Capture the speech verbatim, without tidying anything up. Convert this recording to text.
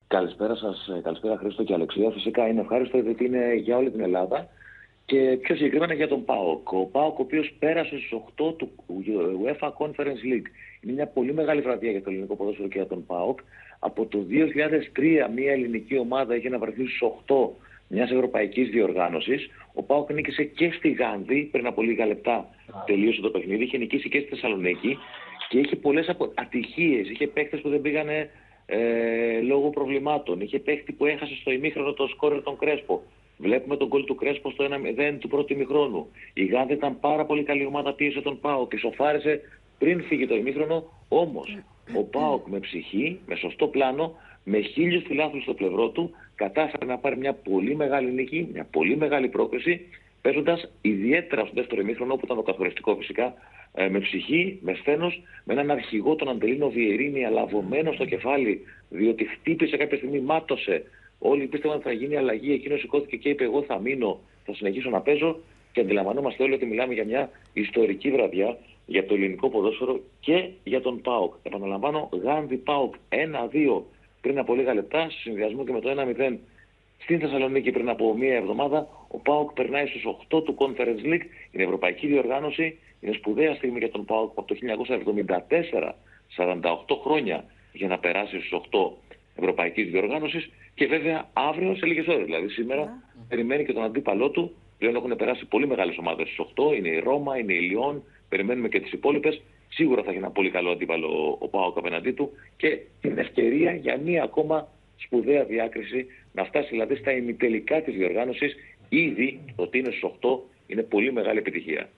Καλησπέρα σας, καλησπέρα Χρήστο και Αλεξία. Φυσικά είναι ευχάριστο γιατί είναι για όλη την Ελλάδα και πιο συγκεκριμένα για τον ΠΑΟΚ. Ο ΠΑΟΚ ο οποίος πέρασε στους οκτώ του UEFA Conference League. Είναι μια πολύ μεγάλη βραδιά για το ελληνικό ποδόσφαιρο και για τον ΠΑΟΚ. Από το δύο χιλιάδες τρία μια ελληνική ομάδα είχε να βρεθεί στους οκτώ μιας ευρωπαϊκής διοργάνωσης. Ο ΠΑΟΚ νίκησε και στη Γάνδη, πριν από λίγα λεπτά τελείωσε το παιχνίδι. Είχε νικήσει και στη Θεσσαλονίκη και είχε πολλές ατυχίες. Είχε παίκτες που δεν πήγανε Ε, λόγω προβλημάτων. Είχε παίχτη που έχασε στο ημίχρονο το σκόρερ τον Κρέσπο. Βλέπουμε τον γκολ του Κρέσπο στο ένα μηδέν του πρώτου ημιχρόνου. Η Γάνδη ήταν πάρα πολύ καλή ομάδα, πίεσε τον ΠΑΟΚ και σοφάρισε πριν φύγει το ημίχρονο. Όμως ο ΠΑΟΚ με ψυχή, με σωστό πλάνο, με χίλιους φιλάθλους στο πλευρό του, κατάφερε να πάρει μια πολύ μεγάλη νίκη, μια πολύ μεγάλη πρόκριση, παίζοντας ιδιαίτερα στο δεύτερο ημίχρονο, όπου ήταν το καθοριστικό φυσικά, με ψυχή, με σθένος, με έναν αρχηγό τον Αντελίνο Βιερίνη αλαβωμένο στο κεφάλι, διότι χτύπησε κάποια στιγμή, μάτωσε. Όλοι πίστευαν ότι θα γίνει αλλαγή. Εκείνος σηκώθηκε και είπε: εγώ θα μείνω, θα συνεχίσω να παίζω. Και αντιλαμβανόμαστε όλοι ότι μιλάμε για μια ιστορική βραδιά για το ελληνικό ποδόσφαιρο και για τον ΠΑΟΚ. Επαναλαμβάνω, Γάνδη ΠΑΟΚ ένα δύο πριν από λίγα λεπτά, σε συνδυασμό και με το ένα μηδέν στην Θεσσαλονίκη πριν από μία εβδομάδα. Ο ΠΑΟΚ περνάει στους οκτώ του Conference League, είναι ευρωπαϊκή διοργάνωση. Είναι σπουδαία στιγμή για τον ΠΑΟΚ από το χίλια εννιακόσια εβδομήντα τέσσερα, σαράντα οκτώ χρόνια για να περάσει στους οκτώ ευρωπαϊκής διοργάνωσης. Και βέβαια αύριο σε λίγες ώρες, δηλαδή σήμερα, yeah. περιμένει και τον αντίπαλό του. Πλέον έχουν περάσει πολύ μεγάλες ομάδες στους οκτώ. Είναι η Ρώμα, είναι η Λιόν. Περιμένουμε και τις υπόλοιπες. Σίγουρα θα έχει ένα πολύ καλό αντίπαλο ο ΠΑΟΚ απέναντί του. Και την ευκαιρία για μία ακόμα σπουδαία διάκριση να φτάσει δηλαδή στα ημιτελικά της διοργάνωσης. Ήδη το ότι είναι στους οκτώ είναι πολύ μεγάλη επιτυχία.